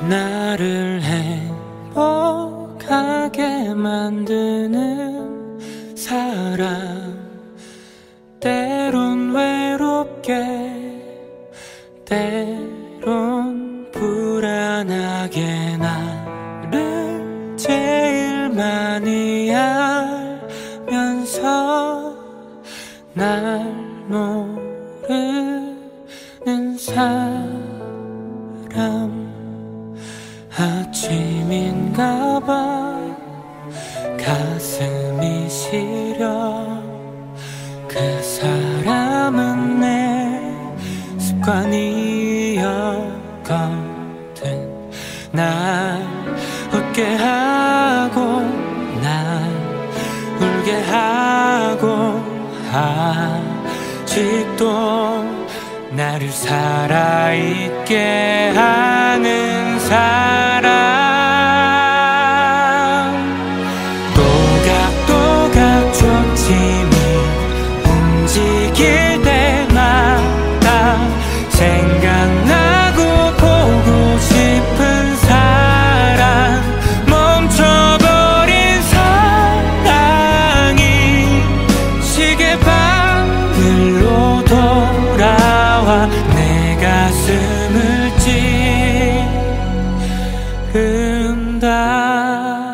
나를 행복하게 만드는 사람, 때론 외롭게 때론 불안하게 나를 제일 많이 알면서 날 모르는 사람. 아침인가봐 가슴이 시려. 그 사람은 내 습관이었거든. 날 웃게 하고 날 울게 하고 아직도 나를 살아있게 하는 사람. 또각또각 초침이 움직일 때마다 생각나고 보고 싶은 사람. 멈춰버린 사랑이 시계바늘로 돌아와 내 가슴을 찌른다.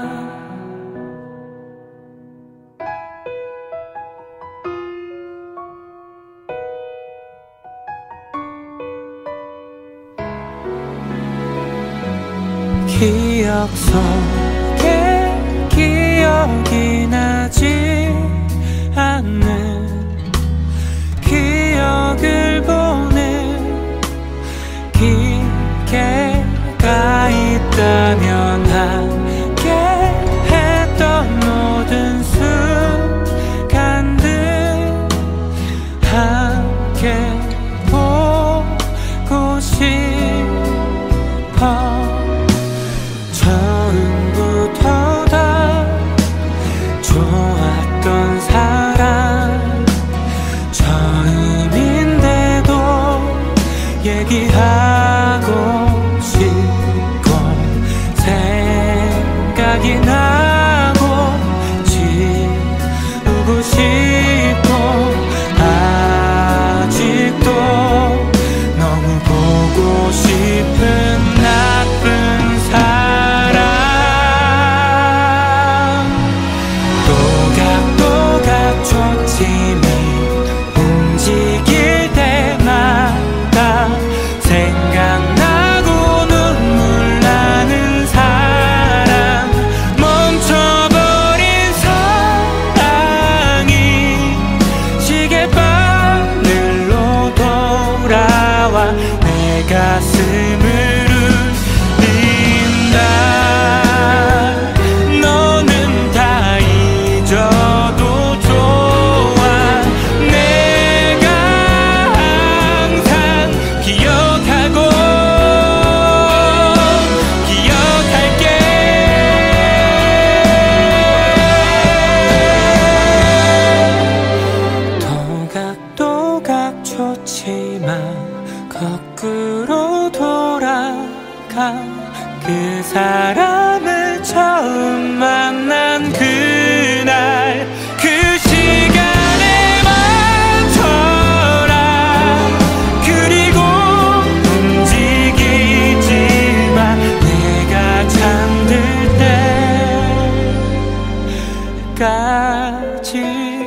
기억 속에 기억이 나지 않는 기억을 보는 기계가 있다면 함께 했던 모든 순간들 함께 보고 싶어. 처음부터 다 좋았던 사람, 처음인데도 얘기하고 싶고 생각이 나고 지우고 싶고 아직도 너무 보고 싶은 나쁜 사람. 또각또각 초침이 움직일 때마다 생각나고 눈물 나는 사람. 멈춰버린 사랑이 시계바늘로 돌아와 내 가슴을 울린다. 너는 다 잊어도 좋아. 내가 항상 기억하고 기억할게. 또각또각 좋지만 거꾸로 돌아가. 그 사람을 처음 만난 그날 그 시간에 멈춰라. 그리고 움직이지마. 내가 잠들 때까지